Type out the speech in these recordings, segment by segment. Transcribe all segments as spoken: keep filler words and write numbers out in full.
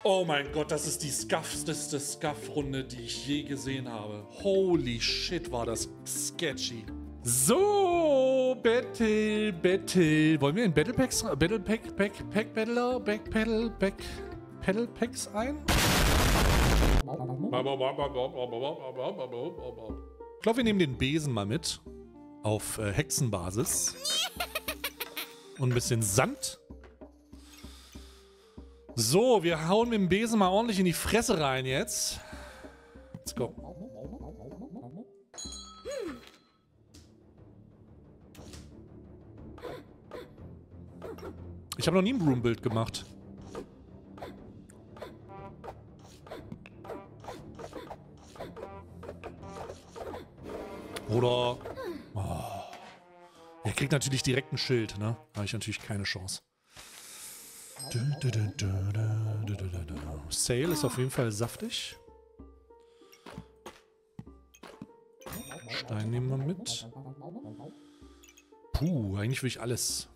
Oh mein Gott, das ist die scuffsteste Scuff-Runde, die ich je gesehen habe. Holy shit, war das sketchy. So, Battle, Battle. Wollen wir in Battle Packs, Battle Pack, Pack, Pack, Battler, Back, Paddle, Back, Paddle Packs ein? Ich glaube, wir nehmen den Besen mal mit. Auf äh, Hexenbasis. Und ein bisschen Sand. So, wir hauen mit dem Besen mal ordentlich in die Fresse rein jetzt. Let's go. Ich habe noch nie ein Broom-Bild gemacht. Oder... Oh. Er kriegt natürlich direkt ein Schild, ne? Da habe ich natürlich keine Chance. Sail ist auf jeden Fall saftig. Stein nehmen wir mit. Puh, eigentlich will ich alles.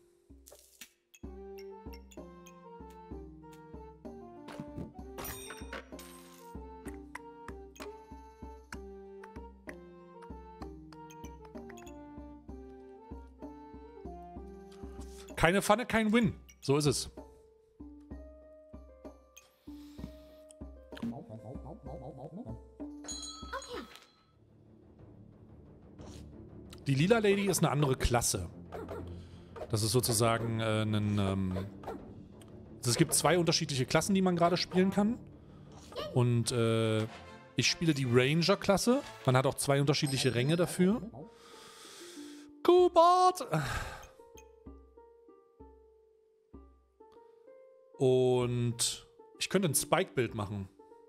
Keine Pfanne, kein Win. So ist es. Die Lila Lady ist eine andere Klasse. Das ist sozusagen äh, ein... Ähm also es gibt zwei unterschiedliche Klassen, die man gerade spielen kann. Und äh, ich spiele die Ranger-Klasse. Man hat auch zwei unterschiedliche Ränge dafür. Kubert! Und ich könnte ein Spike-Bild machen.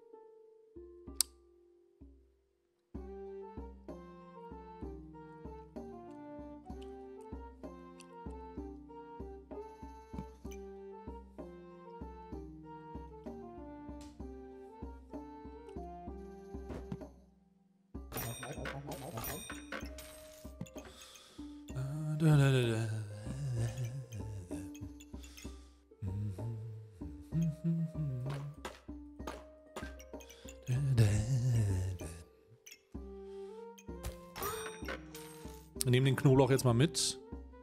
Wir nehmen den Knoblauch jetzt mal mit.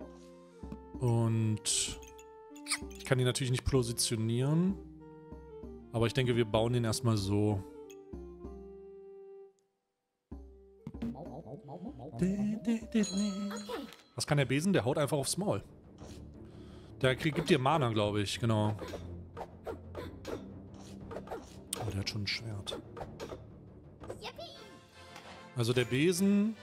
Und ich kann ihn natürlich nicht positionieren. Aber ich denke, wir bauen den erstmal so. Was kann der Besen? Der haut einfach aufs Maul. Der krieg, gibt dir Mana, glaube ich. Genau. Oh, der hat schon ein Schwert. Also der Besen...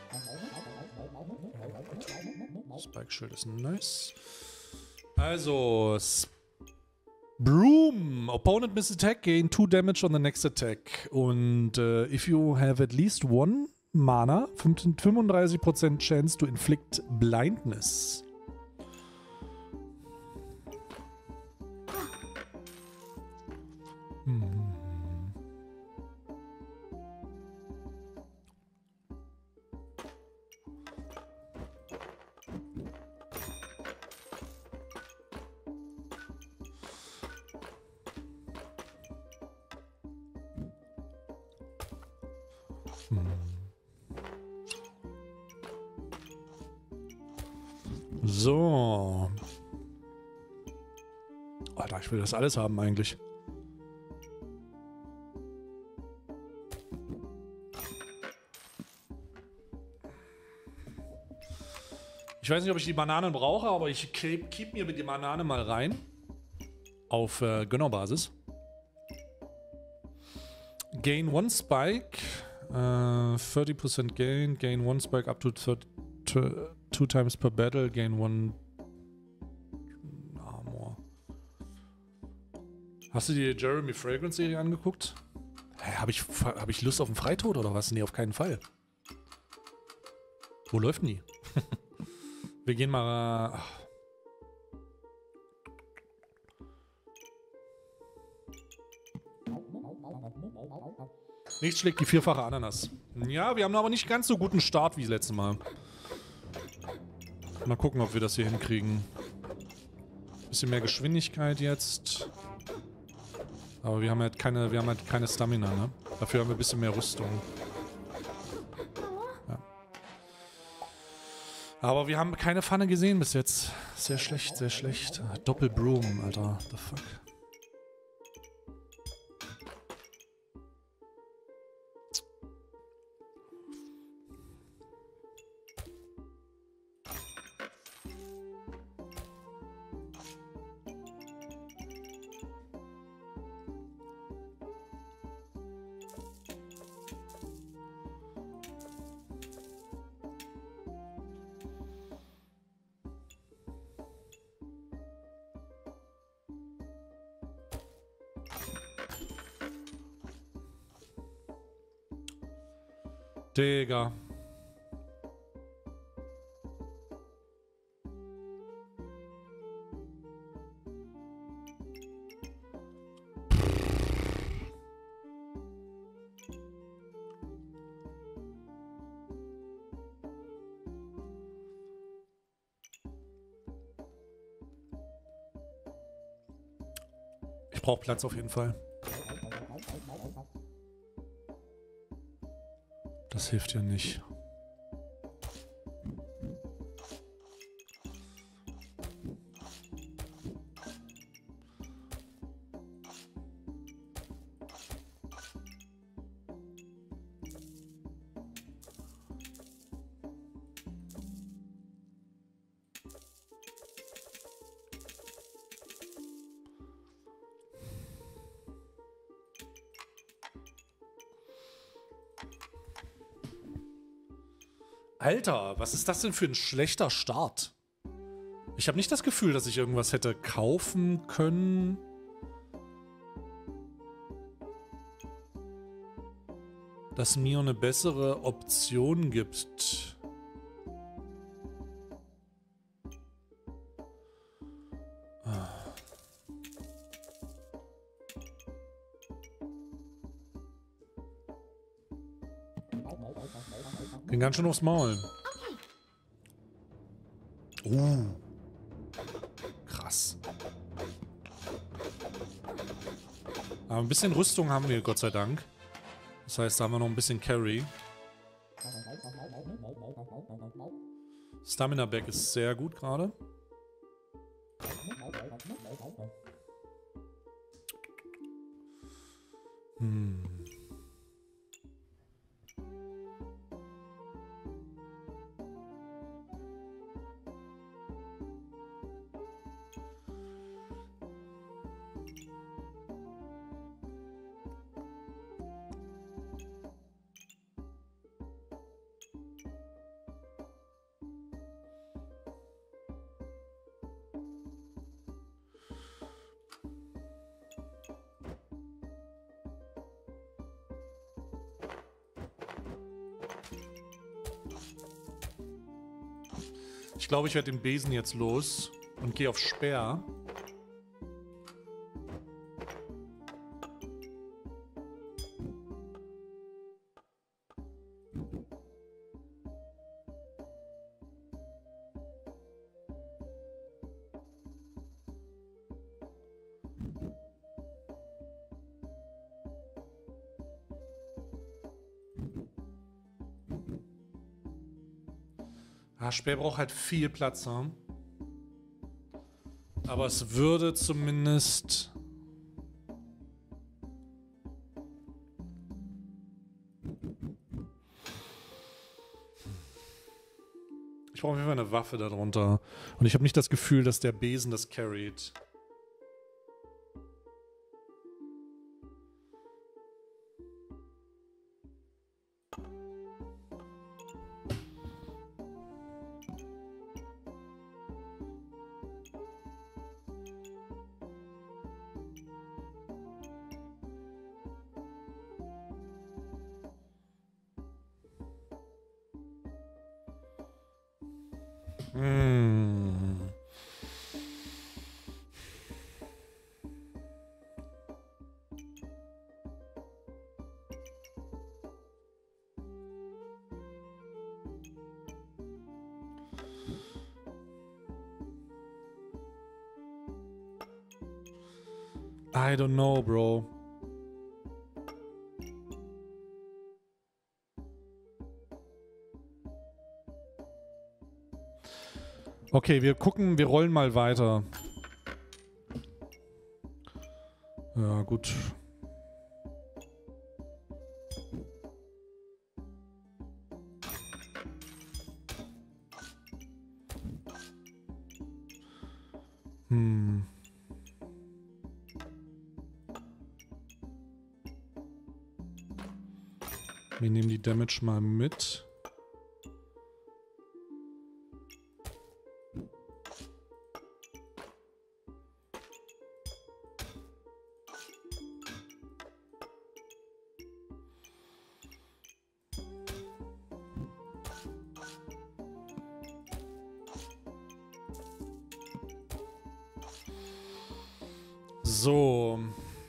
Spike-Schild ist nice. Also... Broom. Opponent miss attack, gain two damage on the next attack. Und uh, if you have at least one Mana, fünfunddreißig Prozent Chance to inflict blindness. Hm. Hm. So. Alter, ich will das alles haben eigentlich. Ich weiß nicht, ob ich die Bananen brauche, aber ich keep, keep mir die Banane mal rein. Auf äh, Gönnerbasis. Gain one spike. Uh, thirty percent gain. Gain one spike up to thirty, two times per battle. Gain one armor. Hast du die Jeremy Fragrance Serie angeguckt? Hä, hab ich, hab ich Lust auf einen Freitod oder was? Nee, auf keinen Fall. Wo läuft denn die? Wir gehen mal... Ach. Nichts schlägt die vierfache Ananas. Ja, wir haben aber nicht ganz so guten Start wie das letzte Mal. Mal gucken, ob wir das hier hinkriegen. Bisschen mehr Geschwindigkeit jetzt. Aber wir haben halt keine, wir haben halt keine Stamina, ne? Dafür haben wir ein bisschen mehr Rüstung. Ja. Aber wir haben keine Pfanne gesehen bis jetzt. Sehr schlecht, sehr schlecht. Doppelbroom, Alter. The fuck? Digga. Ich brauche Platz auf jeden Fall. Das hilft ja nicht. Alter, was ist das denn für ein schlechter Start? Ich habe nicht das Gefühl, dass ich irgendwas hätte kaufen können. Das mir eine bessere Option gibt. Ging ganz schön aufs Maul. Uh. Krass. Aber ein bisschen Rüstung haben wir, Gott sei Dank. Das heißt, da haben wir noch ein bisschen Carry. Stamina Back ist sehr gut gerade. Hm. Ich glaube, ich werde den Besen jetzt los und gehe auf Speer. Ah, Speer braucht halt viel Platz, ne? Aber es würde zumindest... Ich brauche auf jeden Fall eine Waffe darunter. Und ich habe nicht das Gefühl, dass der Besen das carried. Hm. I don't know, Bro. Okay, wir gucken, wir rollen mal weiter. Ja, gut. Hm. Wir nehmen die Damage mal mit. So.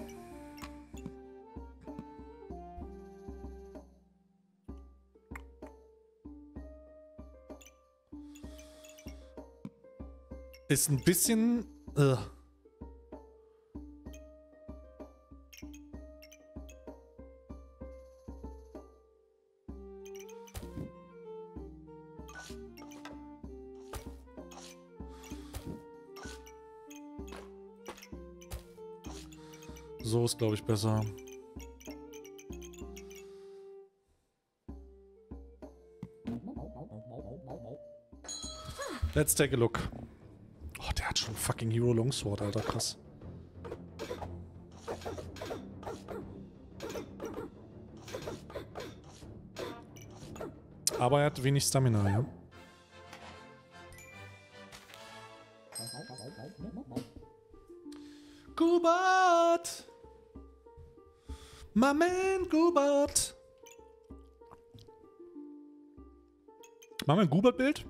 Ist ein bisschen... Uh. So ist, glaube ich, besser. Let's take a look. Oh, der hat schon fucking Hero Longsword, Alter, krass. Aber er hat wenig Stamina, ja. Gubert! My man, Gubert! Machen wir ein Gubert-Bild?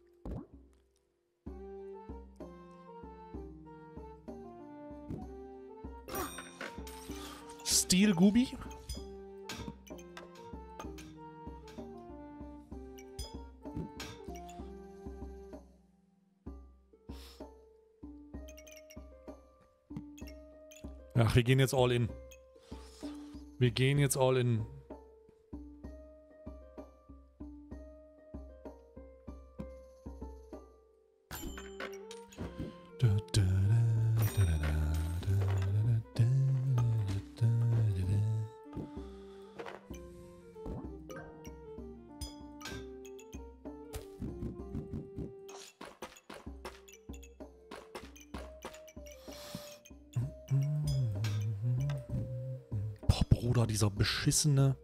Steel Gubi? Ach, wir gehen jetzt all in. Wir gehen jetzt all in. Bruder, dieser beschissene.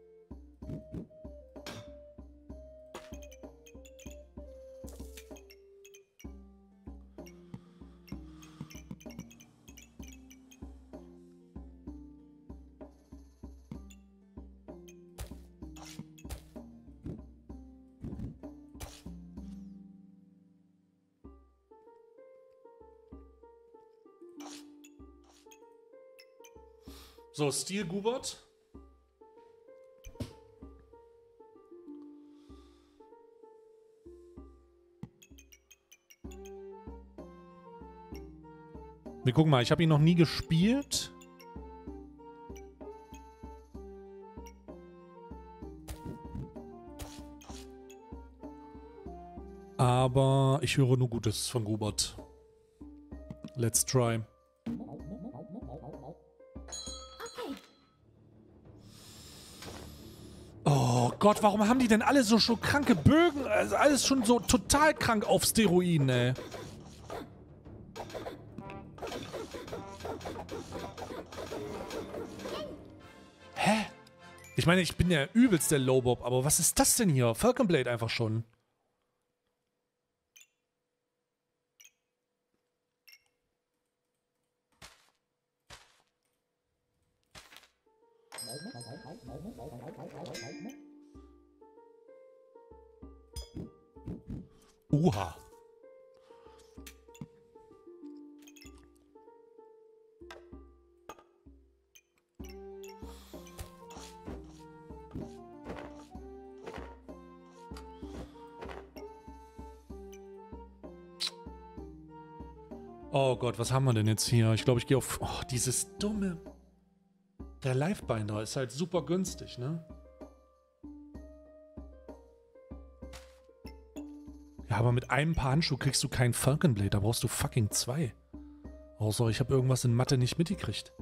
So, Steel Gubert. Wir gucken mal, ich habe ihn noch nie gespielt. Aber ich höre nur Gutes von Gubert. Let's try. Oh Gott, warum haben die denn alle so schon kranke Bögen? Also alles schon so total krank auf Steroiden, ey. Hä? Ich meine, ich bin der übelste Lowbob, aber was ist das denn hier? Falcon Blade einfach schon. Uha. Oh Gott, was haben wir denn jetzt hier? Ich glaube, ich gehe auf... Oh, dieses dumme... Der Livebinder ist halt super günstig, ne? Ja, aber mit einem Paar Handschuh kriegst du keinen Falcon Blade. Da brauchst du fucking zwei. Außer ich habe irgendwas in Mathe nicht mitgekriegt.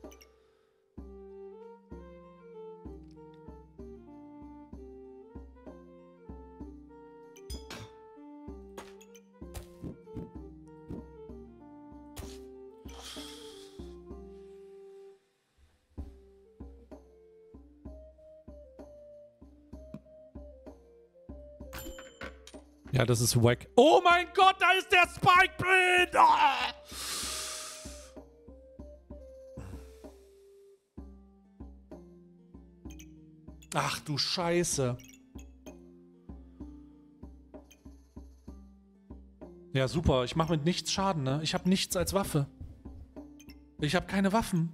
Ja, das ist wack. Oh mein Gott, da ist der Spike Blade! Ah! Ach du Scheiße. Ja, super. Ich mache mit nichts Schaden, ne? Ich habe nichts als Waffe. Ich habe keine Waffen.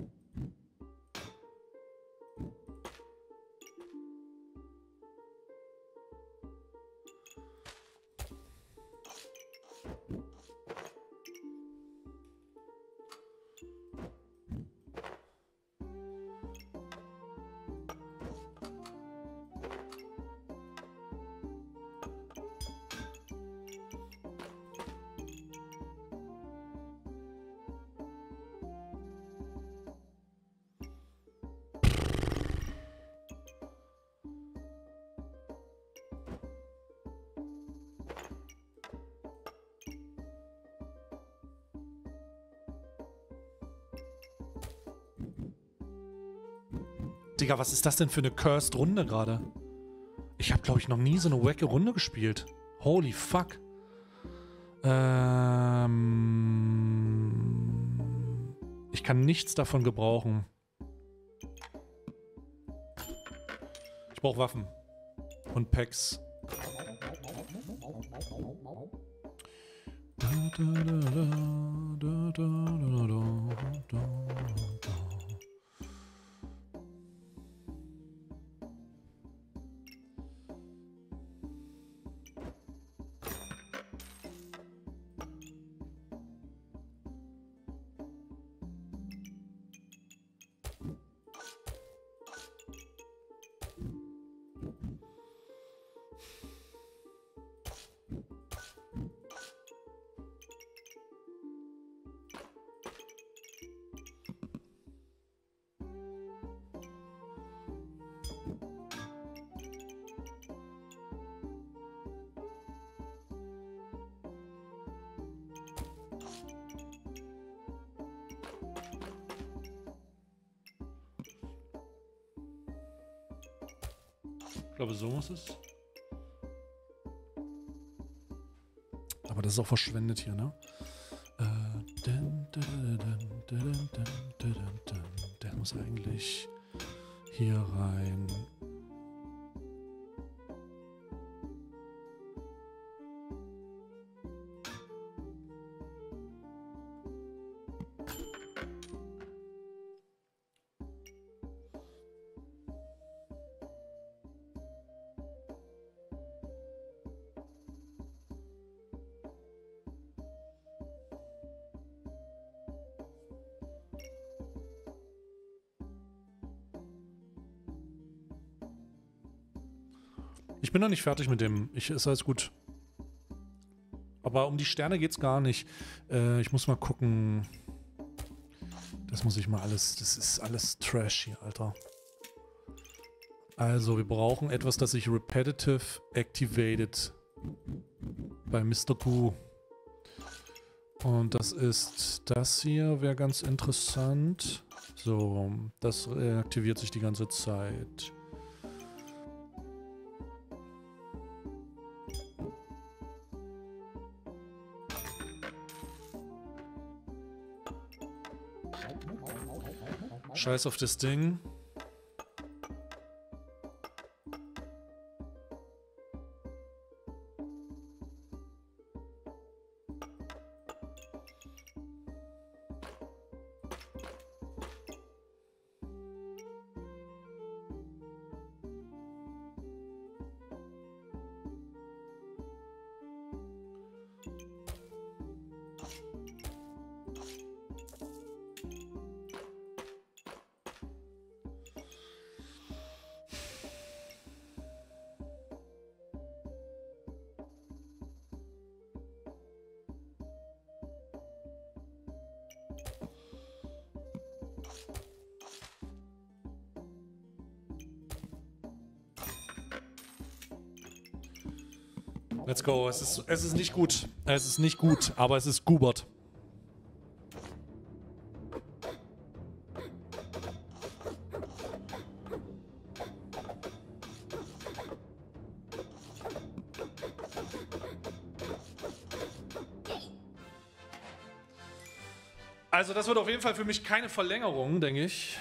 Digga, was ist das denn für eine cursed Runde gerade? Ich habe, glaube ich, noch nie so eine wacke Runde gespielt. Holy fuck. Ähm, ich kann nichts davon gebrauchen. Ich brauche Waffen. Und Packs. Da, da, da, da, da, da, da, da, da. Ich glaube, so muss es. Aber das ist auch verschwendet hier, ne? Der muss eigentlich hier rein. Ich bin noch nicht fertig mit dem. Ich, ist alles gut. Aber um die Sterne geht's gar nicht. Äh, ich muss mal gucken. Das muss ich mal alles... Das ist alles Trash hier, Alter. Also, wir brauchen etwas, das sich repetitive activated bei Mister Gu. Und das ist das hier, wäre ganz interessant. So, das aktiviert sich die ganze Zeit. Scheiß auf das Ding. Let's go. Es ist, es ist nicht gut. Es ist nicht gut, aber es ist Gubert. Also das wird auf jeden Fall für mich keine Verlängerung, denke ich.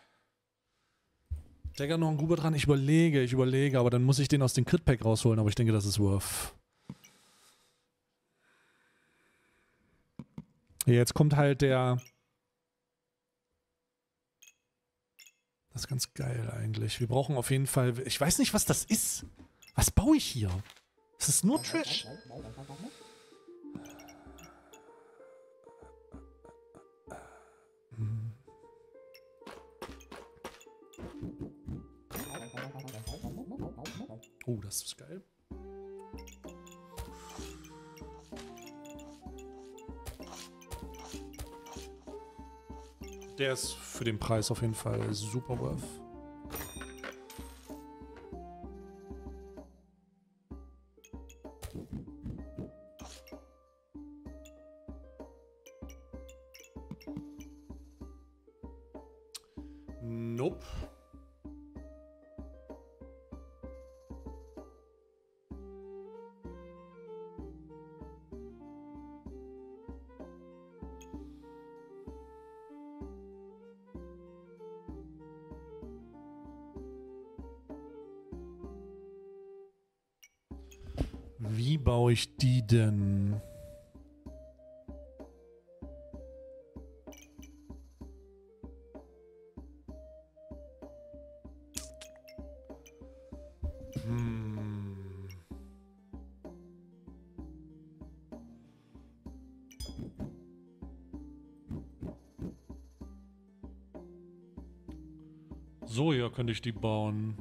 Dagger noch ein Guber dran. Ich überlege, ich überlege, aber dann muss ich den aus dem Crit-Pack rausholen, aber ich denke, das ist worth. Jetzt kommt halt der... Das ist ganz geil eigentlich. Wir brauchen auf jeden Fall... Ich weiß nicht, was das ist. Was baue ich hier? Das ist nur Trash. Hm. Oh, das ist geil. Der ist für den Preis auf jeden Fall super worth. Nope. Wie baue ich die denn? Hm. So, hier könnte ich die bauen.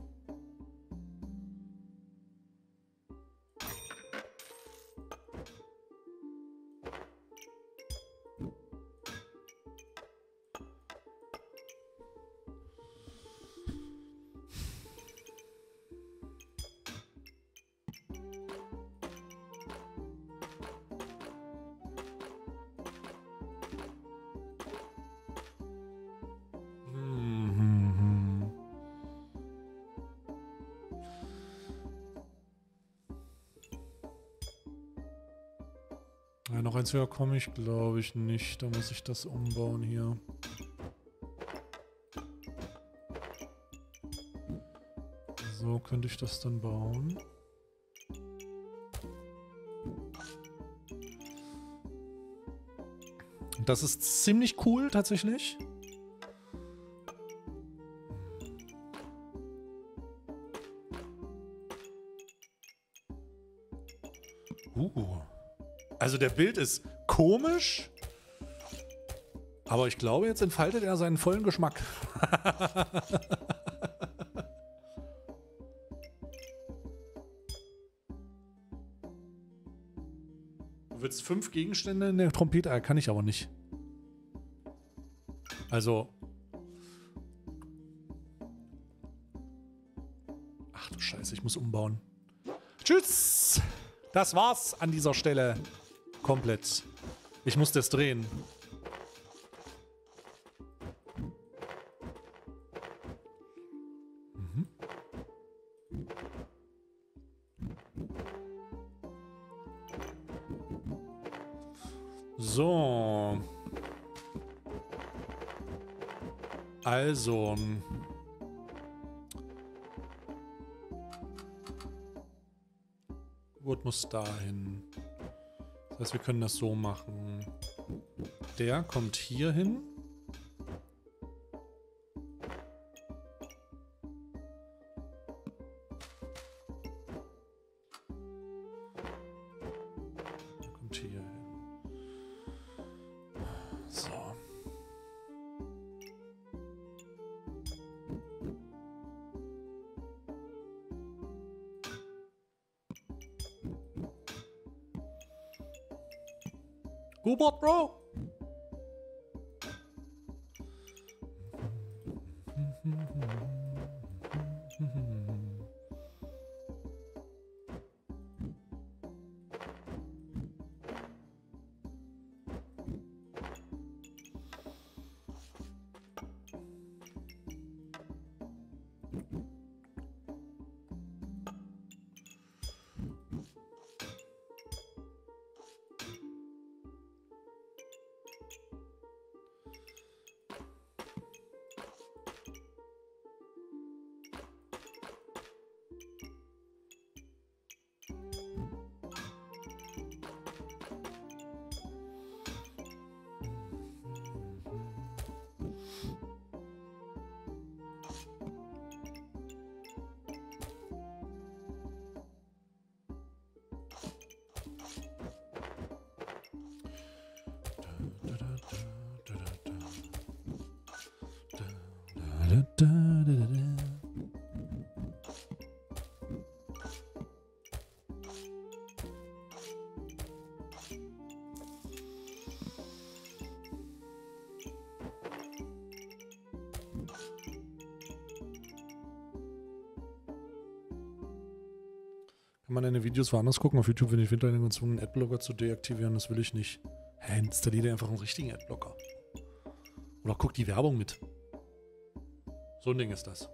Ja, noch eins höher komme ich, glaube ich, nicht. Da muss ich das umbauen hier. So könnte ich das dann bauen. Das ist ziemlich cool, tatsächlich. Uh. Also der Bild ist komisch, aber ich glaube, jetzt entfaltet er seinen vollen Geschmack. Du willst fünf Gegenstände in der Trompete? Ah, kann ich aber nicht. Also... Ach du Scheiße, ich muss umbauen. Tschüss! Das war's an dieser Stelle. Komplett. Ich muss das drehen. Mhm. So. Also. Gut, muss dahin. Das heißt, wir können das so machen. Der kommt hier hin. Der kommt hier hin. So. Gubert, Bro! Da, da, da, da, da. Kann man deine Videos woanders gucken? Auf YouTube bin ich hinterher gezwungen, Adblocker zu deaktivieren. Das will ich nicht. Hä, installiere einfach einen richtigen Adblocker. Oder guck die Werbung mit. So ein Ding ist das.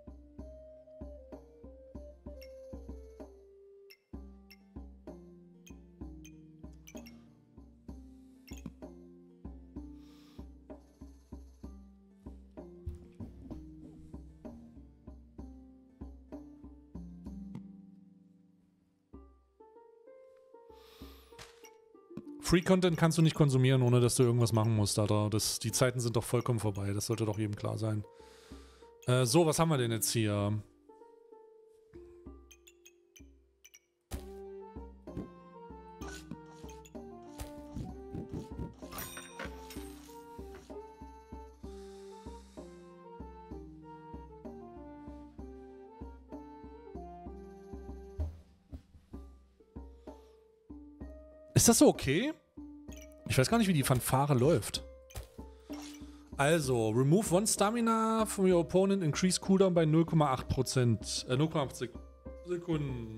Free-Content kannst du nicht konsumieren, ohne dass du irgendwas machen musst, Alter. Das, die Zeiten sind doch vollkommen vorbei. Das sollte doch jedem klar sein. Äh, so, was haben wir denn jetzt hier? Ist das so okay? Ich weiß gar nicht, wie die Fanfare läuft. Also, remove one stamina from your opponent, increase cooldown bei null Komma acht Prozent. Äh, null Komma acht Sek Sekunden.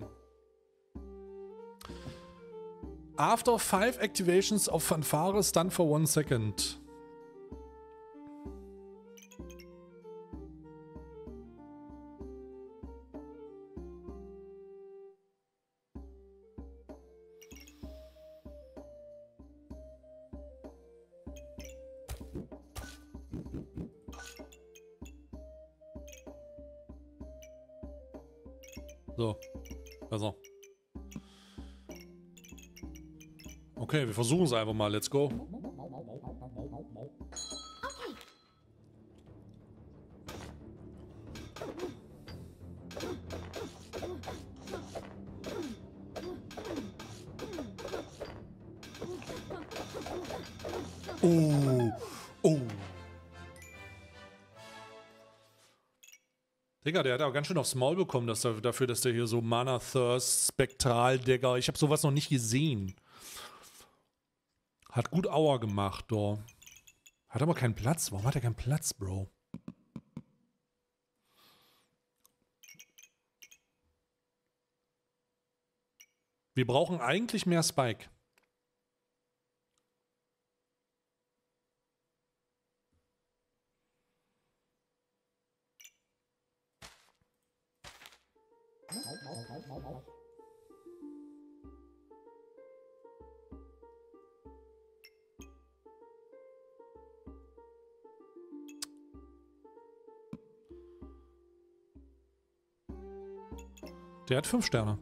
After five activations of Fanfare, stun for one second. So, also. Okay, wir versuchen es einfach mal. Let's go. Oh, oh. Digga, der hat auch ganz schön aufs Maul bekommen, dass er, dafür, dass der hier so Mana Thirst, Spektral, Digga. Ich habe sowas noch nicht gesehen. Hat gut Aua gemacht, doch. Hat aber keinen Platz. Warum hat er keinen Platz, Bro? Wir brauchen eigentlich mehr Spike. Der hat fünf Sterne.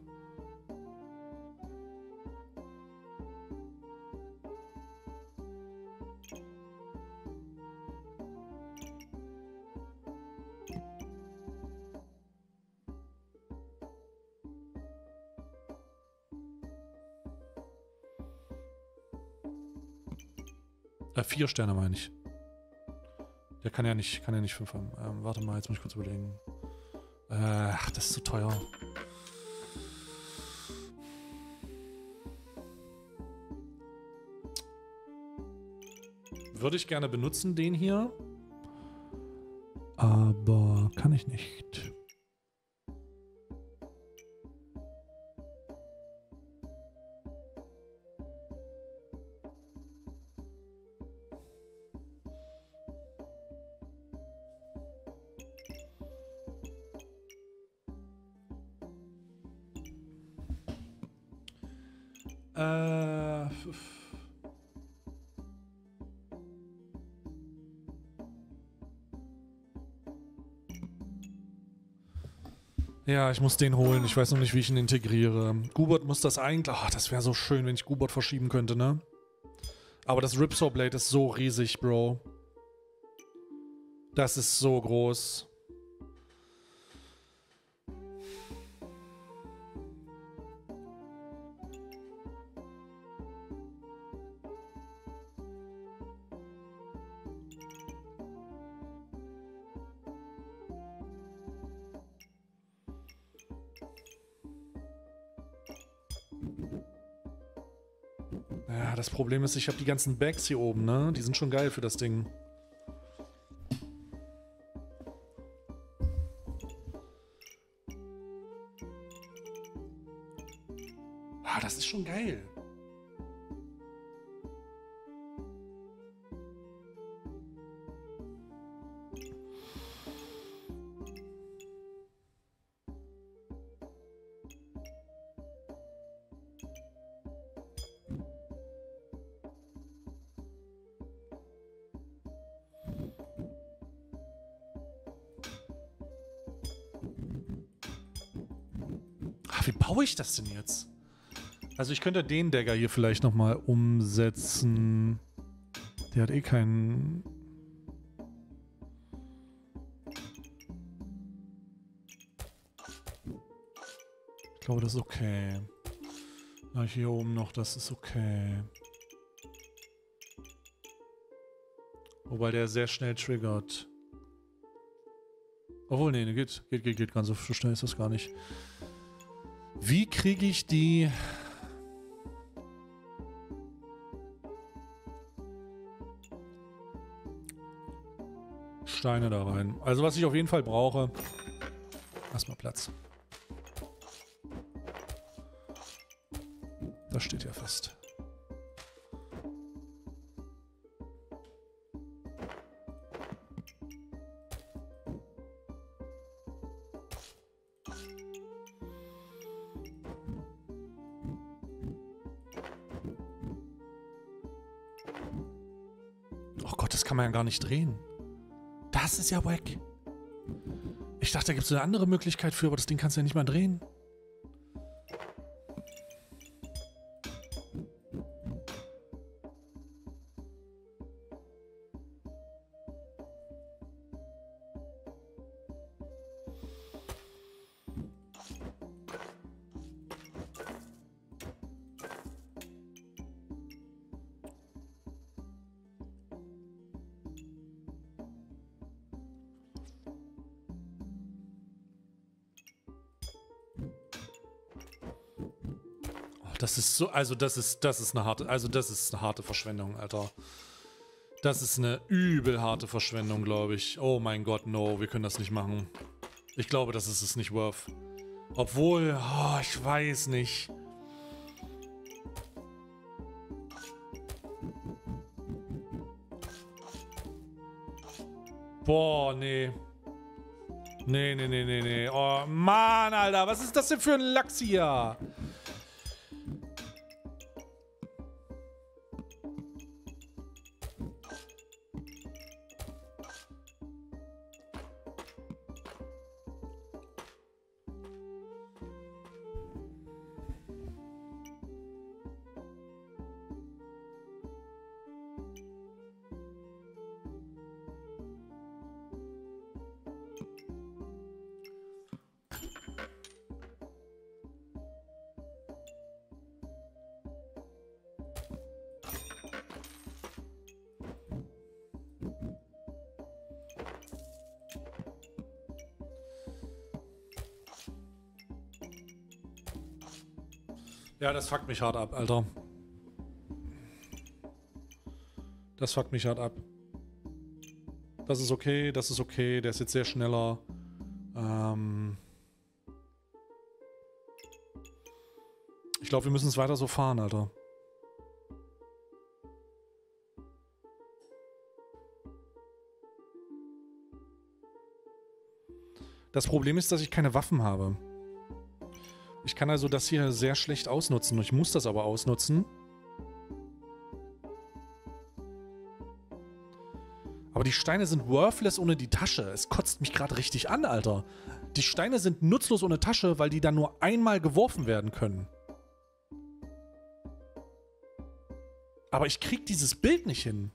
Äh, vier Sterne meine ich. Der kann ja nicht, kann ja nicht fünf haben. Ähm, warte mal, jetzt muss ich kurz überlegen. Äh, ach, das ist zu teuer. Würde ich gerne benutzen, den hier. Aber kann ich nicht. Äh... Ja, ich muss den holen. Ich weiß noch nicht, wie ich ihn integriere. Gubert muss das eigentlich... Ach, das wäre so schön, wenn ich Gubert verschieben könnte, ne? Aber das Ripsaw Blade ist so riesig, Bro. Das ist so groß. Ja, das Problem ist, ich habe die ganzen Bags hier oben, ne? Die sind schon geil für das Ding. Ah, das ist schon geil. Wie baue ich das denn jetzt? Also ich könnte den Dagger hier vielleicht nochmal umsetzen. Der hat eh keinen... Ich glaube, das ist okay. Ah, hier oben noch, das ist okay. Wobei der sehr schnell triggert. Obwohl, nee, geht, geht, geht, geht. Ganz so schnell ist das gar nicht. Wie kriege ich die... Steine da rein? Also was ich auf jeden Fall brauche... Erstmal Platz. Das steht ja fest. Oh Gott, das kann man ja gar nicht drehen. Das ist ja wack. Ich dachte, da gibt es eine andere Möglichkeit für, aber das Ding kannst du ja nicht mal drehen. Das ist so, also das ist, das ist eine harte, also das ist eine harte Verschwendung, Alter. Das ist eine übel harte Verschwendung, glaube ich. Oh mein Gott, no, wir können das nicht machen. Ich glaube, das ist es nicht worth. Obwohl, oh, ich weiß nicht. Boah, nee. Nee, nee, nee, nee, nee. Oh, Mann, Alter, was ist das denn für ein Lachs hier? Ja, das fuckt mich hart ab, Alter. Das fuckt mich hart ab. Das ist okay, das ist okay. Der ist jetzt sehr schneller. Ähm ich glaube, wir müssen es weiter so fahren, Alter. Das Problem ist, dass ich keine Waffen habe. Ich kann also das hier sehr schlecht ausnutzen. Ich muss das aber ausnutzen. Aber die Steine sind worthless ohne die Tasche. Es kotzt mich gerade richtig an, Alter. Die Steine sind nutzlos ohne Tasche, weil die dann nur einmal geworfen werden können. Aber ich krieg dieses Bild nicht hin.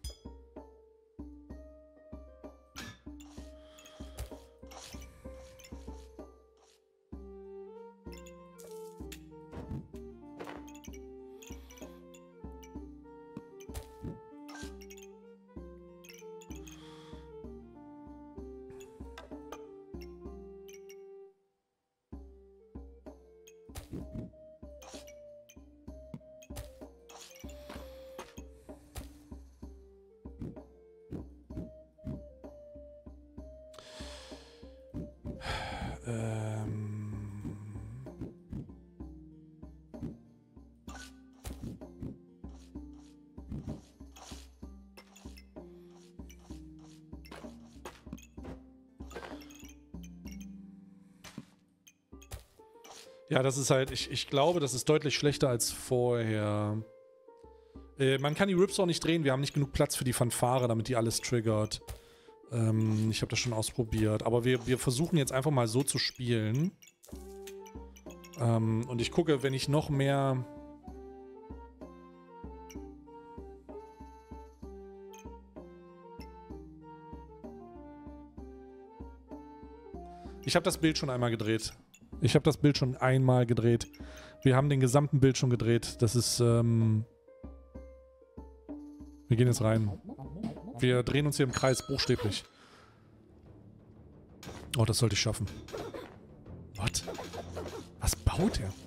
Ähm... Ja, das ist halt, ich, ich glaube, das ist deutlich schlechter als vorher. Äh, man kann die Rips auch nicht drehen, wir haben nicht genug Platz für die Fanfare, damit die alles triggert. Ähm, ich habe das schon ausprobiert, aber wir, wir versuchen jetzt einfach mal so zu spielen. Ähm, und ich gucke, wenn ich noch mehr... Ich habe das Bild schon einmal gedreht. Ich habe das Bild schon einmal gedreht. Wir haben den gesamten Bild schon gedreht. Das ist, ähm... Wir gehen jetzt rein. Wir drehen uns hier im Kreis, buchstäblich. Oh, das sollte ich schaffen. What? Was baut er?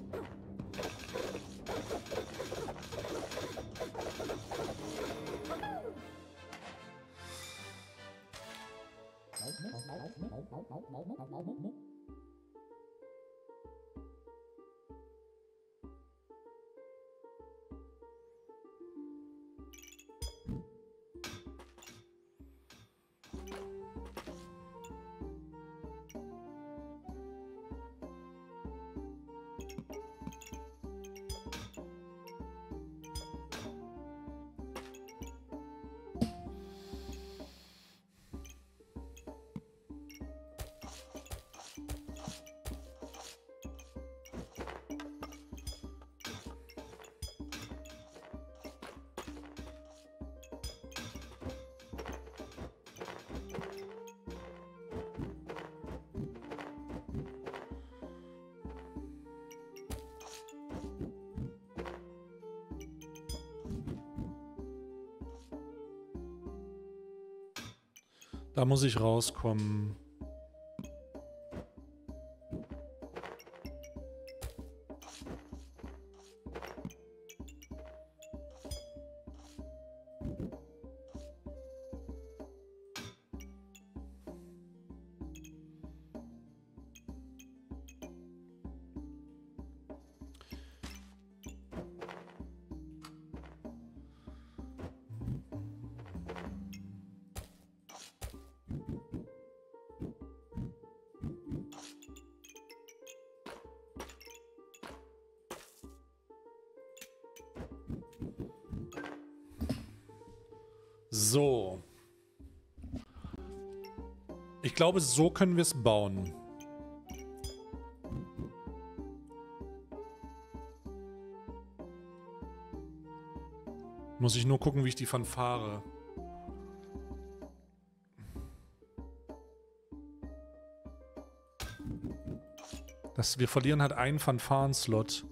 Da muss ich rauskommen. So. Ich glaube, so können wir es bauen. Muss ich nur gucken, wie ich die Fanfare... Das, wir verlieren halt einen Fanfaren-Slot.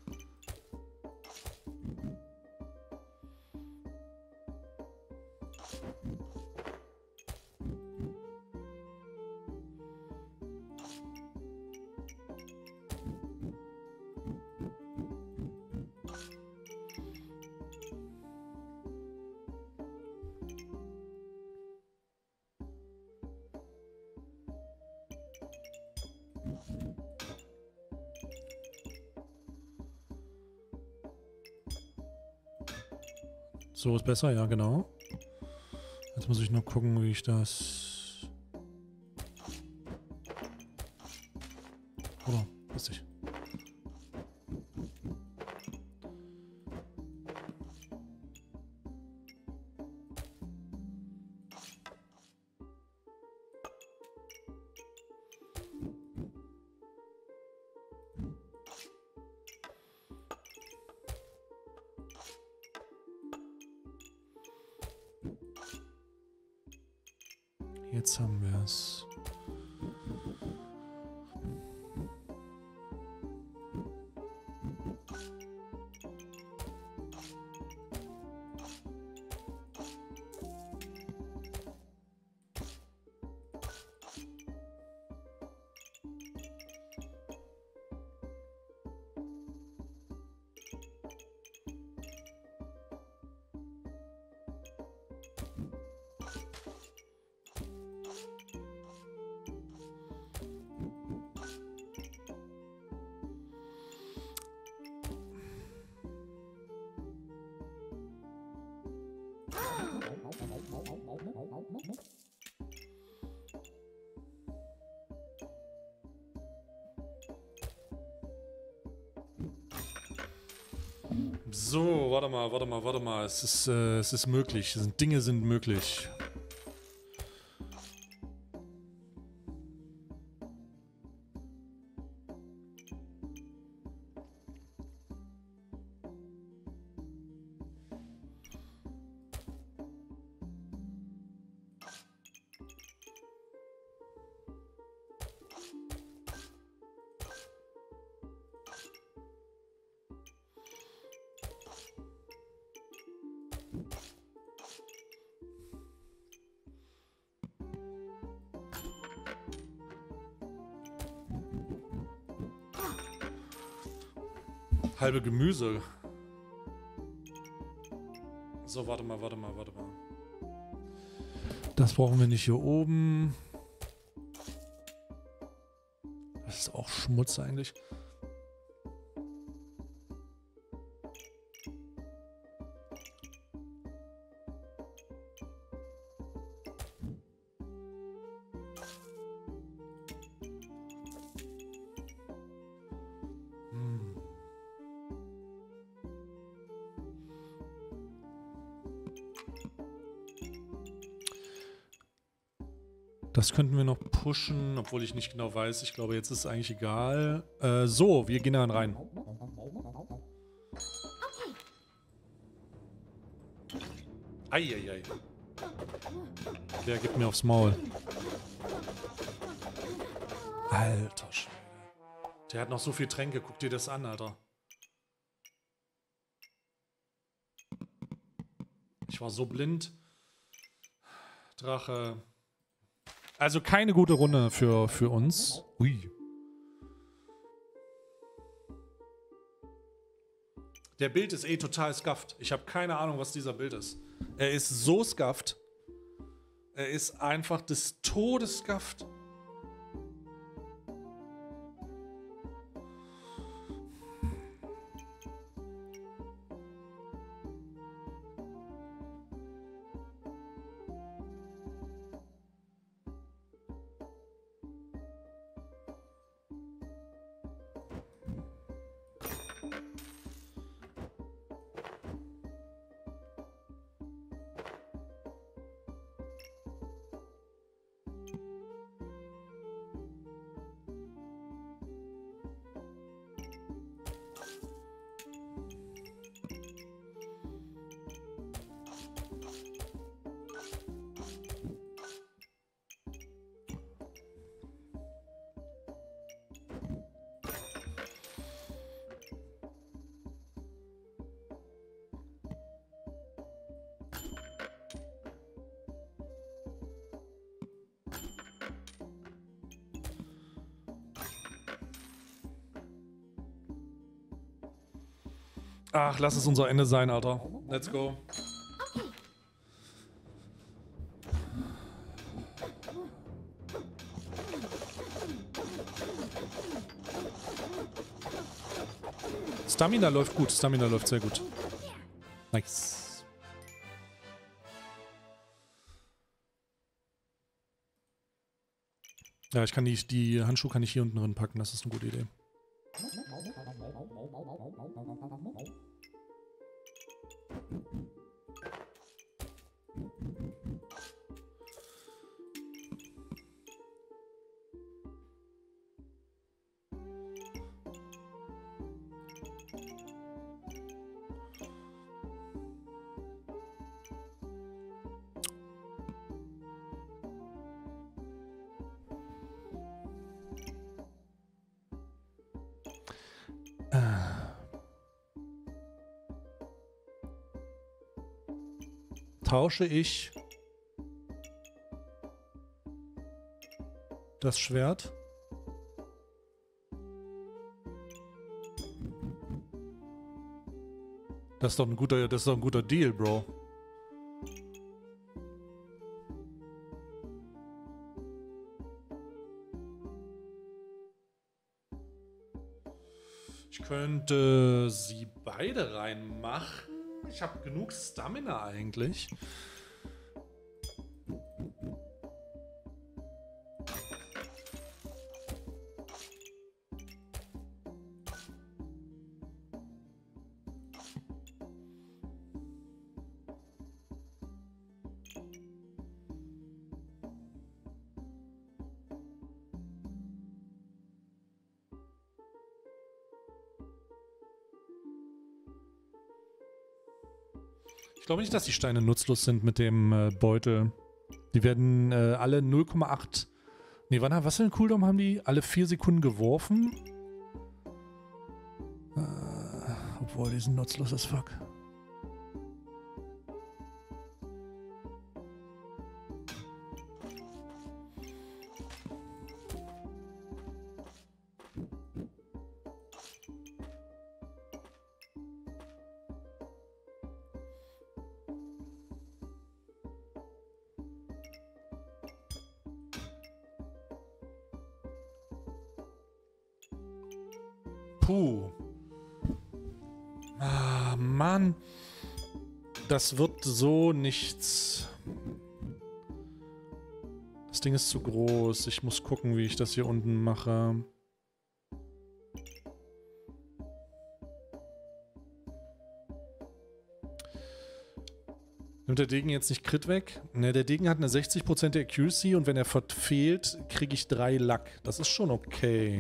So ist besser, ja, genau. Jetzt muss ich nur gucken, wie ich das... Oh, lustig. Jetzt haben wir es. So, warte mal, warte mal, warte mal. Es ist, äh, es ist möglich. Es sind, Dinge sind möglich. Halbe Gemüse. So, warte mal, warte mal, warte mal. Das brauchen wir nicht hier oben. Das ist auch Schmutz eigentlich. Das könnten wir noch pushen, obwohl ich nicht genau weiß. Ich glaube, jetzt ist es eigentlich egal. Äh, so, wir gehen dann rein. Eieiei. Der gibt mir aufs Maul. Alter Schwede. Der hat noch so viel Tränke. Guck dir das an, Alter. Ich war so blind. Drache. Also keine gute Runde für, für uns. Ui. Der Bild ist eh total scuffed. Ich habe keine Ahnung, was dieser Bild ist. Er ist so scuffed. Er ist einfach des Todes scuffed. Ach, lass es unser Ende sein, Alter. Let's go. Stamina läuft gut. Stamina läuft sehr gut. Nice. Ja, ich kann die, die Handschuhe kann ich hier unten drin packen. Das ist eine gute Idee. Tausche ich das Schwert? Das ist doch ein guter, das ist doch ein guter Deal, Bro. Ich könnte sie beide reinmachen. Ich habe genug Stamina eigentlich. glaube nicht, dass die Steine nutzlos sind mit dem äh, Beutel. Die werden äh, alle null Komma acht... Nee, wann, was für einen Cooldown haben die? Alle vier Sekunden geworfen? Äh, obwohl, die sind nutzlos as fuck. Puh. Ah, Mann. Das wird so nichts. Das Ding ist zu groß. Ich muss gucken, wie ich das hier unten mache. Nimmt der Degen jetzt nicht Crit weg? Ne, der Degen hat eine sechzig Prozent Accuracy und wenn er verfehlt, kriege ich drei Lack. Das ist schon okay.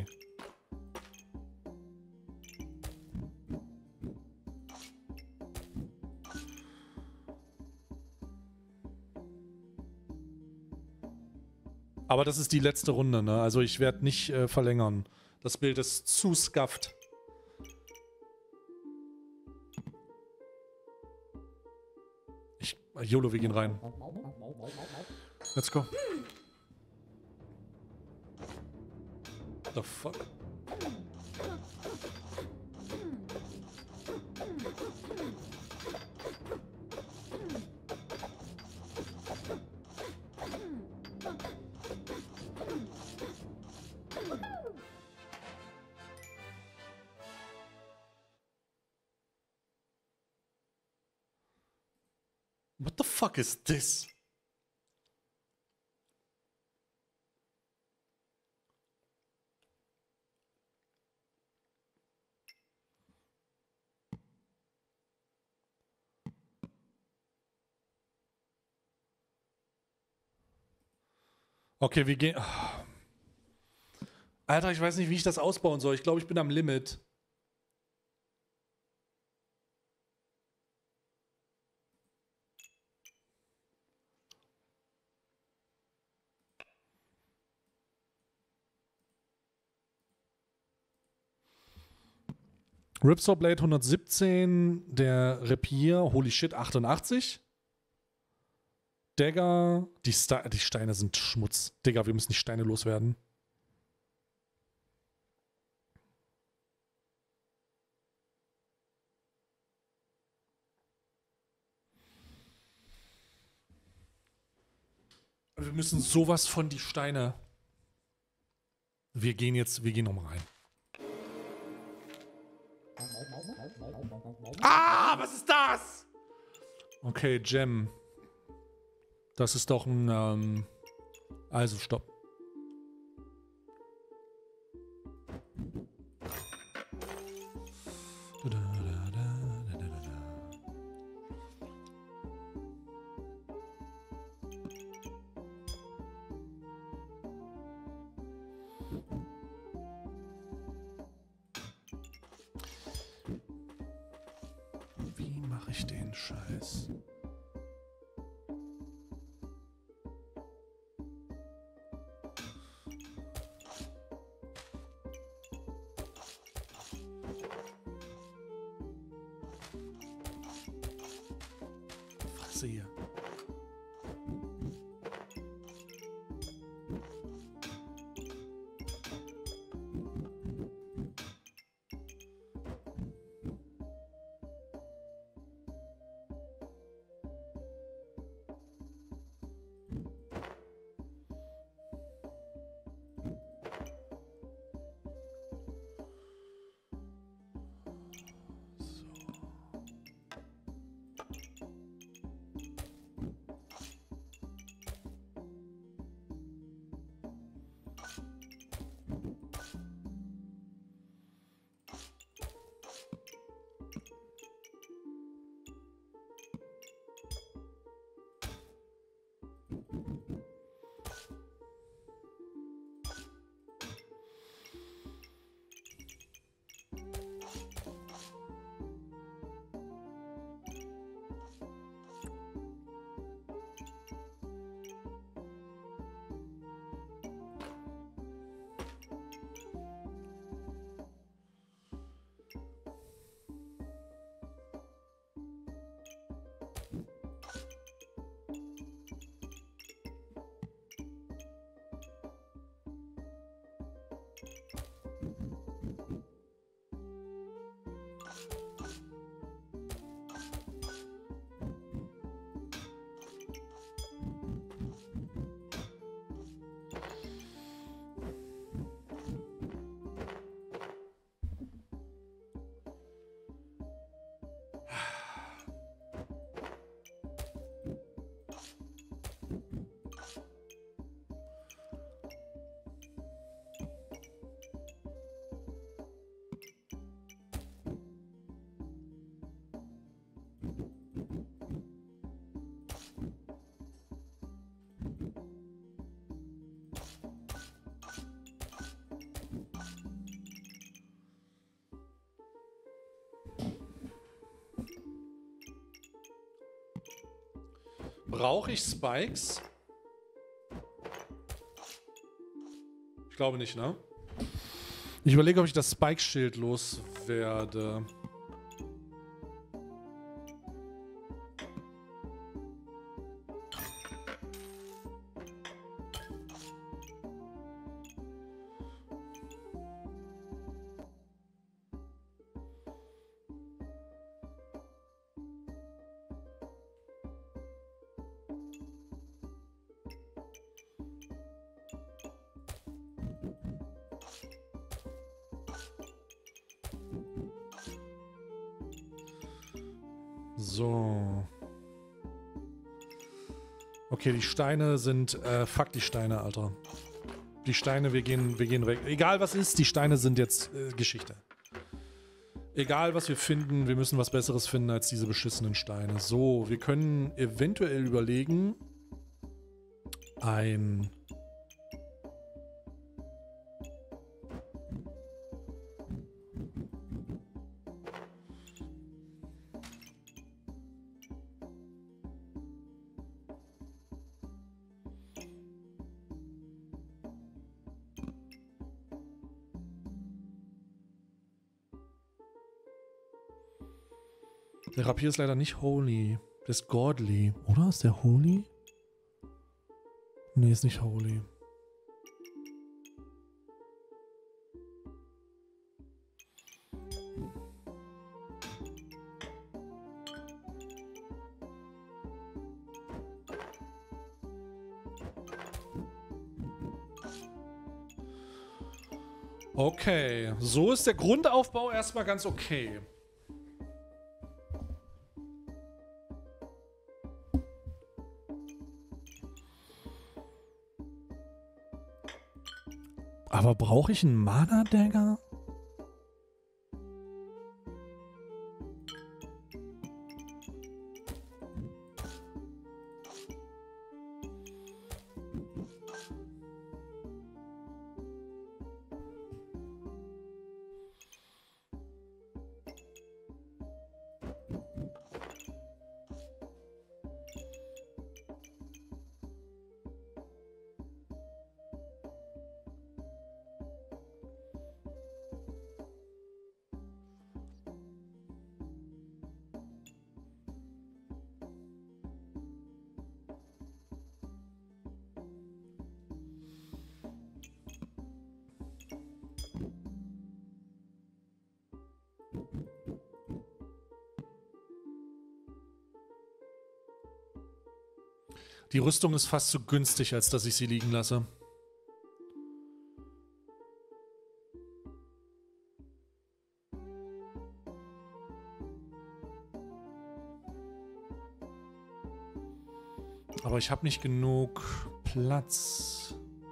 Aber das ist die letzte Runde, ne? Also ich werde nicht äh, verlängern. Das Bild ist zu scuffed. Ich, YOLO, wir gehen rein. Let's go. What the fuck? What the fuck is this? Okay, wir gehen... Alter, ich weiß nicht, wie ich das ausbauen soll. Ich glaube, ich bin am Limit. Ripsaw Blade hundertsiebzehn, der Rapier, holy shit, achtundachtzig. Dagger, die, Sta die Steine sind Schmutz. Digga, wir müssen die Steine loswerden. Wir müssen sowas von die Steine. Wir gehen jetzt, wir gehen nochmal rein. Ah, was ist das? Okay, Gem. Das ist doch ein, ähm, also stopp. Wie mache ich den Scheiß? Fresse hier. Brauche ich Spikes? Ich glaube nicht, ne? Ich überlege, ob ich das Spike-Schild loswerde. So. Okay, die Steine sind... Äh, fuck die Steine, Alter. Die Steine, wir gehen, wir gehen weg. Egal was ist, die Steine sind jetzt äh, Geschichte. Egal was wir finden, wir müssen was Besseres finden als diese beschissenen Steine. So, wir können eventuell überlegen, ein... Der Rapier ist leider nicht holy. Der ist godly. Oder? Ist der holy? Nee, ist nicht holy. Okay, so ist der Grundaufbau erstmal ganz okay. Aber brauche ich einen Mana-Dagger? Die Rüstung ist fast zu günstig, als dass ich sie liegen lasse. Aber ich habe nicht genug Platz.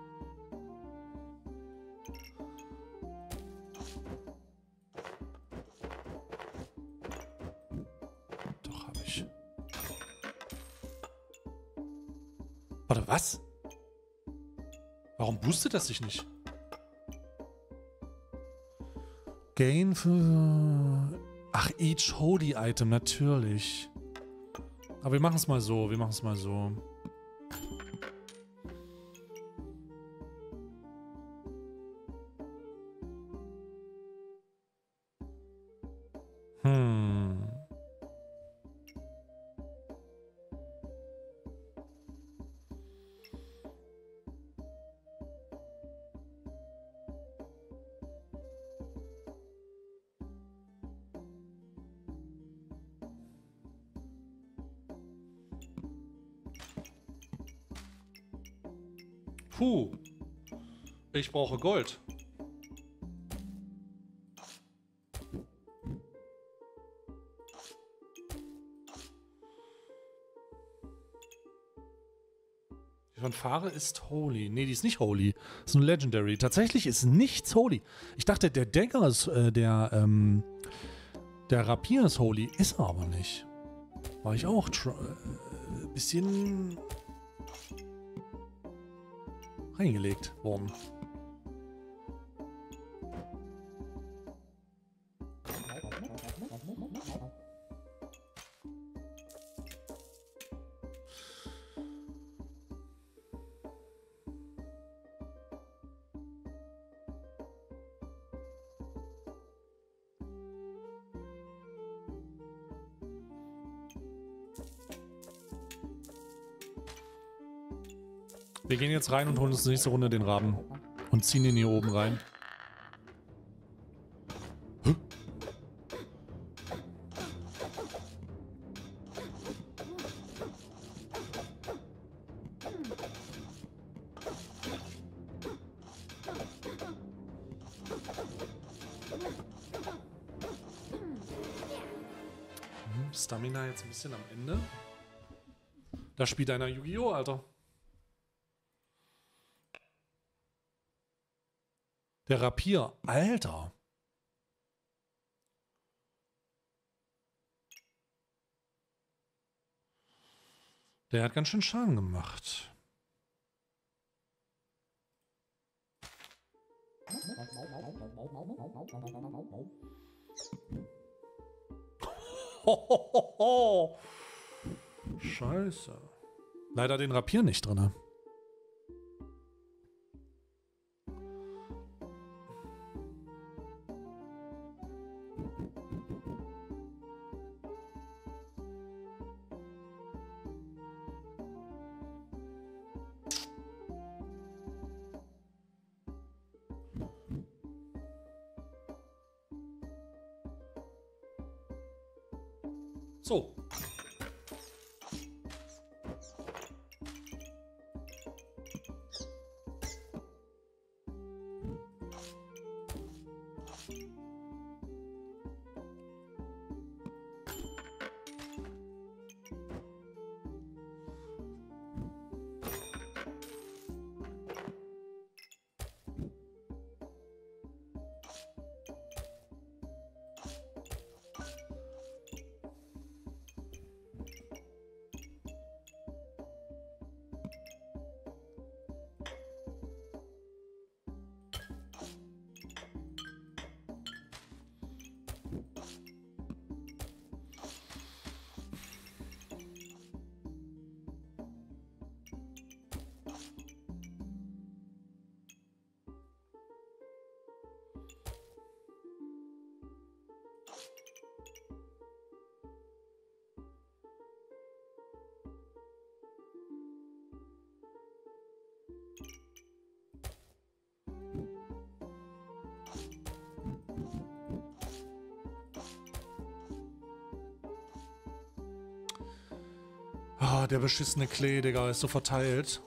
Doch, habe ich. Warte, was? Warum boostet das sich nicht? Gain für... Ach, each holy item, natürlich. Aber wir machen es mal so, wir machen es mal so. Hm. Puh. Ich brauche Gold. Die Fanfare ist holy. Nee, die ist nicht holy. Das ist ein Legendary. Tatsächlich ist nichts holy. Ich dachte, der Dagger ist, äh, der, ähm, der Rapier ist holy. Ist er aber nicht. War ich auch ein äh, bisschen reingelegt worden. Wir gehen jetzt rein und holen uns nächste Runde den Raben. Und ziehen ihn hier oben rein. Hä? Stamina jetzt ein bisschen am Ende. Da spielt einer Yu-Gi-Oh!, Alter. Der Rapier. Alter. Der hat ganz schön Schaden gemacht. Hohoho. Scheiße. Leider den Rapier nicht drin. So. Ah, der beschissene Klee, Digga, ist so verteilt.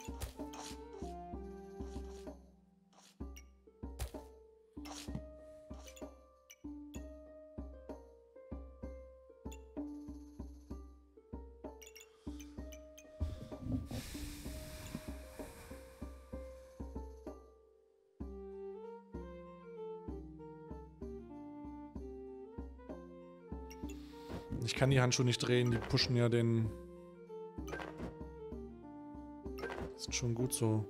Ich kann die Handschuhe nicht drehen, die pushen ja den... Ist schon gut so.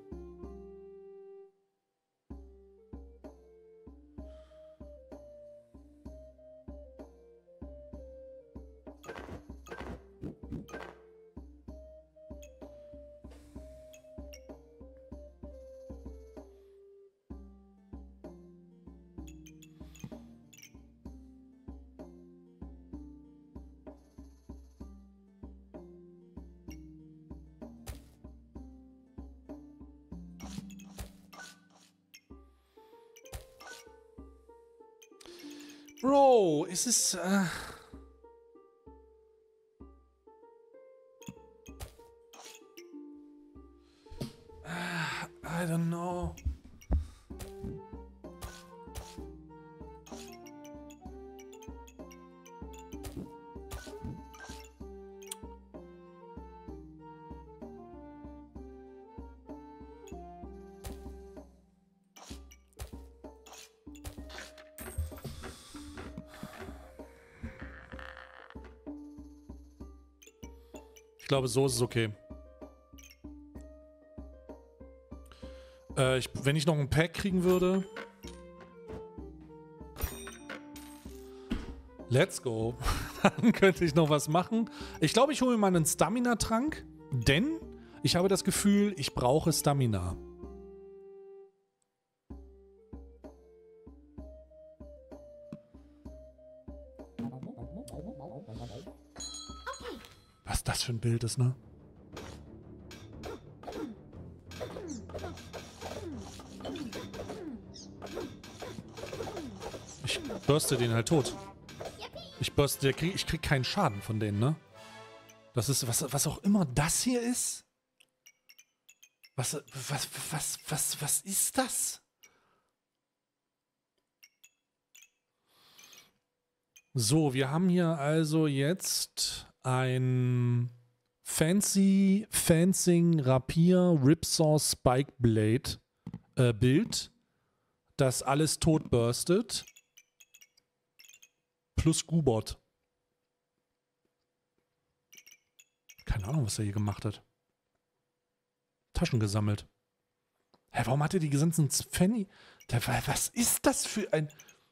Bro, ist es... Äh I don't know. Ich glaube, so ist es okay. Äh, ich, wenn ich noch ein Pack kriegen würde. Let's go. Dann könnte ich noch was machen. Ich glaube, ich hole mir mal einen Stamina-Trank, denn ich habe das Gefühl, ich brauche Stamina. Was das für ein Bild ist, ne? burste den halt tot. Ich burste, der krieg, ich krieg keinen Schaden von denen, ne? Das ist, was, was auch immer das hier ist. Was, was, was, was, was ist das? So, wir haben hier also jetzt ein Fancy Fencing Rapier Ripsaw Spike Blade äh, Bild, das alles tot burstet. Plus Gubot. Keine Ahnung, was er hier gemacht hat. Taschen gesammelt. Hä, warum hat er die ganzen Fanny? Der, was ist das für ein...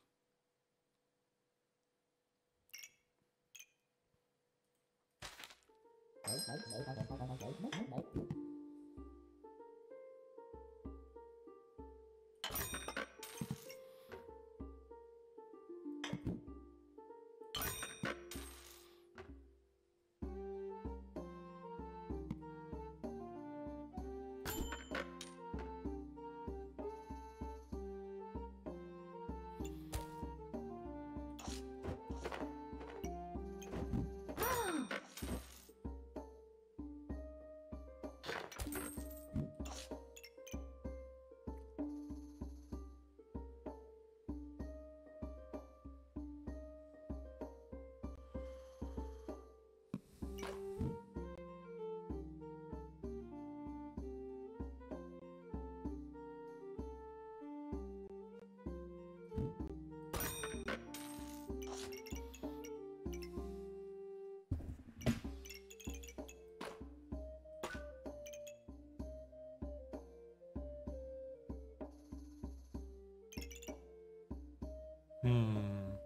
Hm.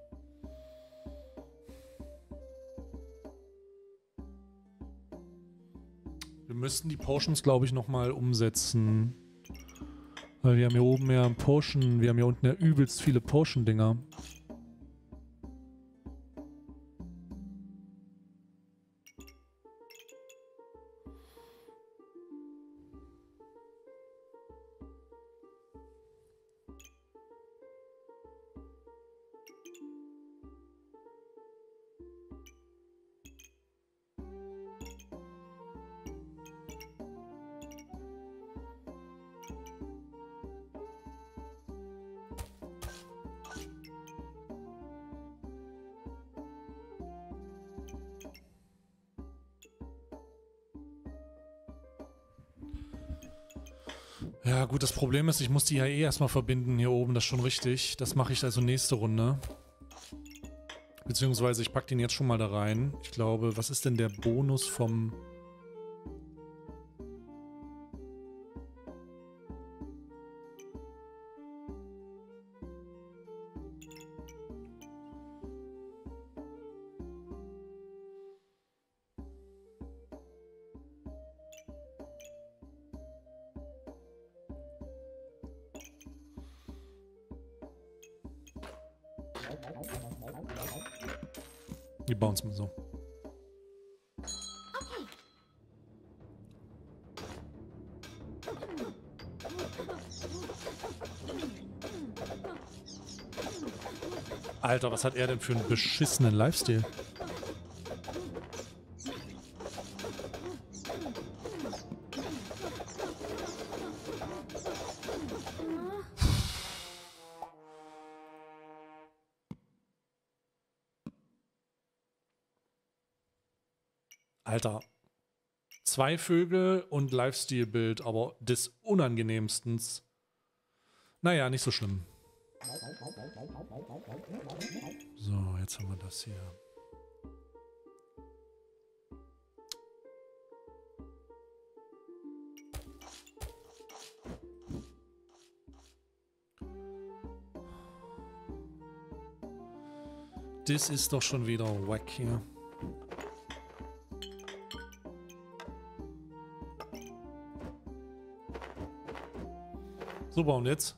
Wir müssten die Potions, glaube ich, nochmal umsetzen. Weil wir haben hier oben ja Potion, wir haben hier unten ja übelst viele Potion-Dinger. Ja gut, das Problem ist, ich muss die ja eh erstmal verbinden hier oben, das ist schon richtig. Das mache ich also nächste Runde. Beziehungsweise ich packe den jetzt schon mal da rein. Ich glaube, was ist denn der Bonus vom... Die bauen es mal so. Alter, was hat er denn für einen beschissenen Lifestyle? Alter. Zwei Vögel und Lifestyle-Bild, aber des unangenehmstens. Naja, nicht so schlimm. So, jetzt haben wir das hier. Das ist doch schon wieder wack hier. Super, und jetzt?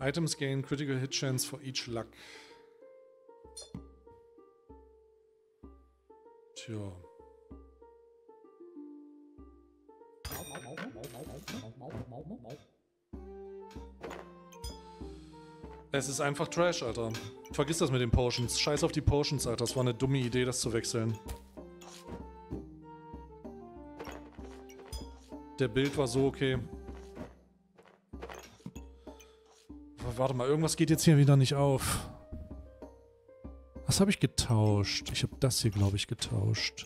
Items gain critical hit chance for each luck. Tja. Es ist einfach Trash, Alter. Vergiss das mit den Potions. Scheiß auf die Potions, Alter. Das war eine dumme Idee, das zu wechseln. Der Bild war so okay. Warte mal, irgendwas geht jetzt hier wieder nicht auf. Was habe ich getauscht? Ich habe das hier, glaube ich, getauscht.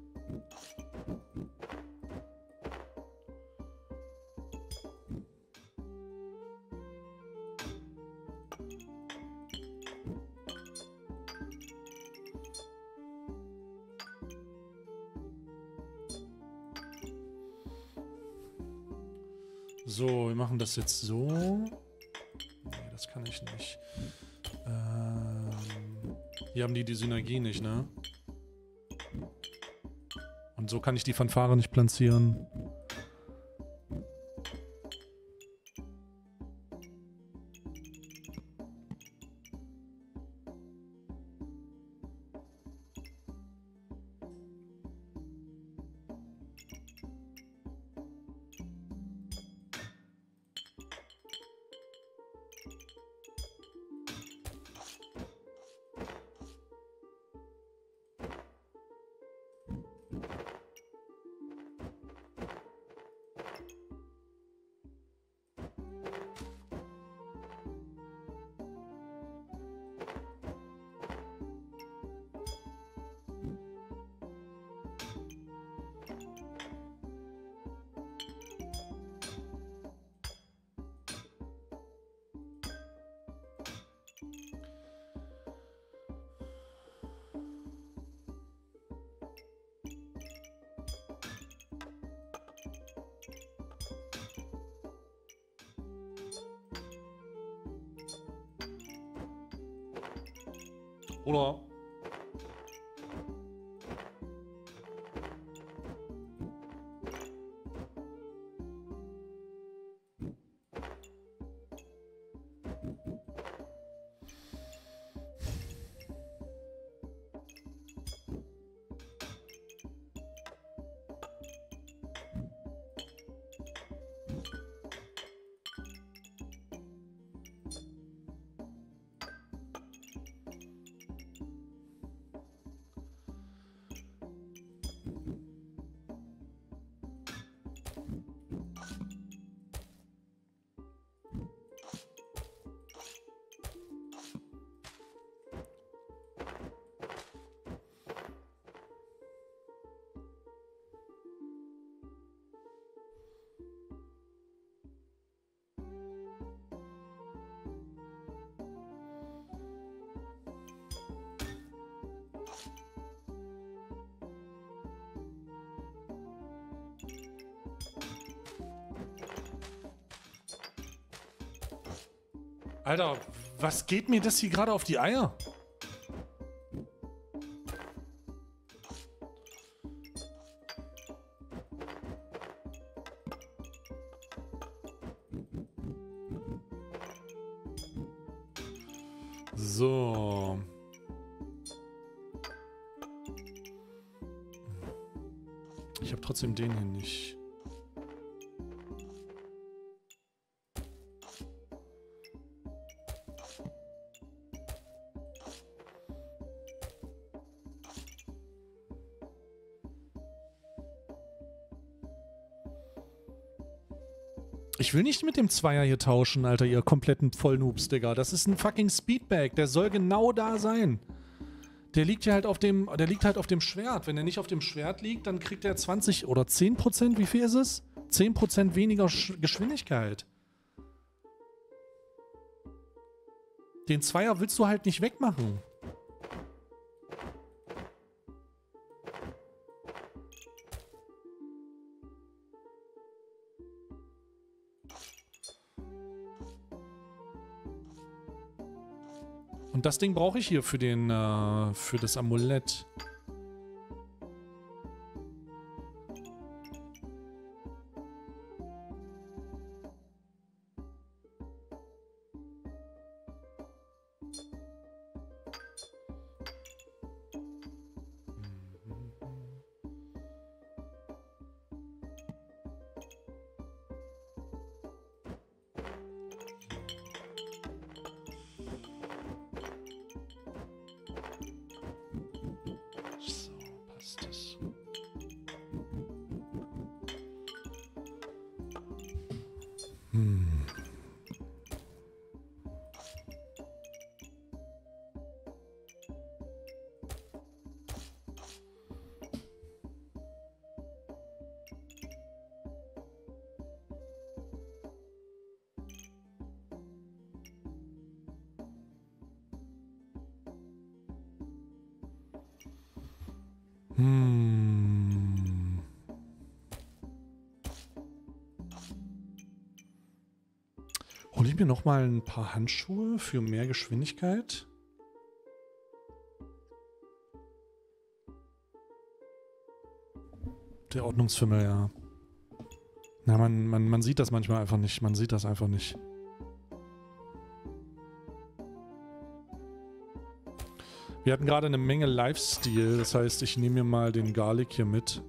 So, wir machen das jetzt so. Nee, das kann ich nicht. Ähm, hier haben die die Synergie nicht, ne? Und so kann ich die Fanfare nicht platzieren. Oder? Alter, was geht mir das hier gerade auf die Eier? So. Ich habe trotzdem den hier nicht. Ich will nicht mit dem Zweier hier tauschen, Alter, ihr kompletten Vollnoobs, Digga. Das ist ein fucking Speedbag. Der soll genau da sein. Der liegt ja halt auf dem, der liegt halt auf dem Schwert. Wenn er nicht auf dem Schwert liegt, dann kriegt er zwanzig oder zehn Prozent, wie viel ist es? zehn Prozent weniger Sch- Geschwindigkeit. Den Zweier willst du halt nicht wegmachen. Und das Ding brauche ich hier für den, äh, für das Amulett. Hm. Hm. Hole ich mir noch mal ein paar Handschuhe für mehr Geschwindigkeit? Der Ordnungsfimmel, ja. Na, man, man, man sieht das manchmal einfach nicht. Man sieht das einfach nicht. Wir hatten gerade eine Menge Lifesteal, das heißt, ich nehme mir mal den Garlic hier mit.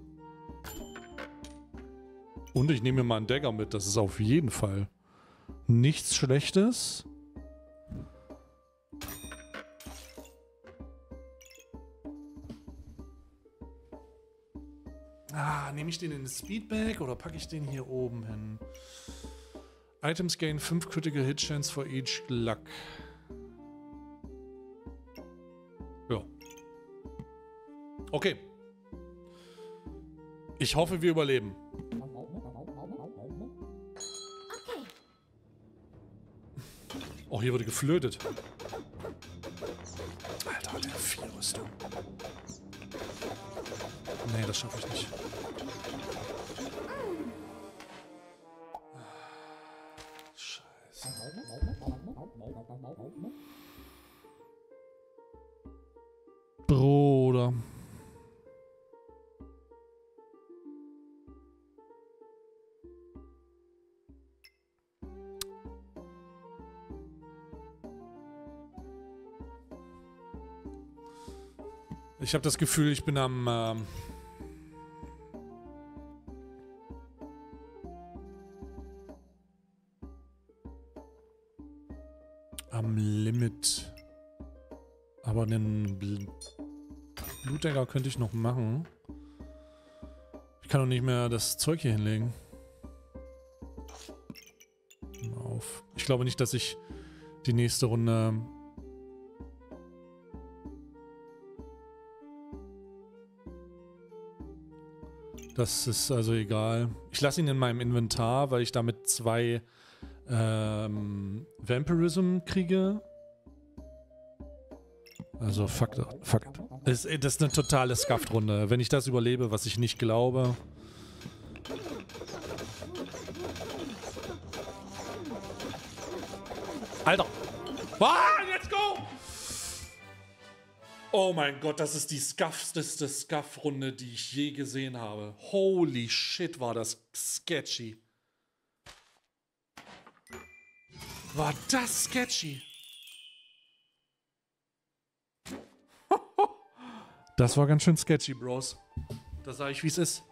Und ich nehme mir mal einen Dagger mit, das ist auf jeden Fall nichts Schlechtes. Ah, nehme ich den in den Speedbag oder packe ich den hier oben hin? Items gain fünf Critical Hit Chance for each Luck. Ja. Okay. Ich hoffe, wir überleben. Oh, hier wurde geflötet. Alter, der Vier-Rüstung. Nee, das schaffe ich nicht. Scheiße. Bruder. Ich habe das Gefühl, ich bin am... Ähm am Limit. Aber einen Bl Blutdagger könnte ich noch machen. Ich kann doch nicht mehr das Zeug hier hinlegen. Auf. Ich glaube nicht, dass ich die nächste Runde... Das ist also egal. Ich lasse ihn in meinem Inventar, weil ich damit zwei ähm, Vampirism kriege. Also fuck, fuck. Das, das ist eine totale Scuffed-Runde. Wenn ich das überlebe, was ich nicht glaube. Alter! Ah, let's go! Oh mein Gott, das ist die scuffsteste Scuff-Runde, die ich je gesehen habe. Holy shit, war das sketchy. War das sketchy. Das war ganz schön sketchy, Bros. Da sage ich, wie es ist.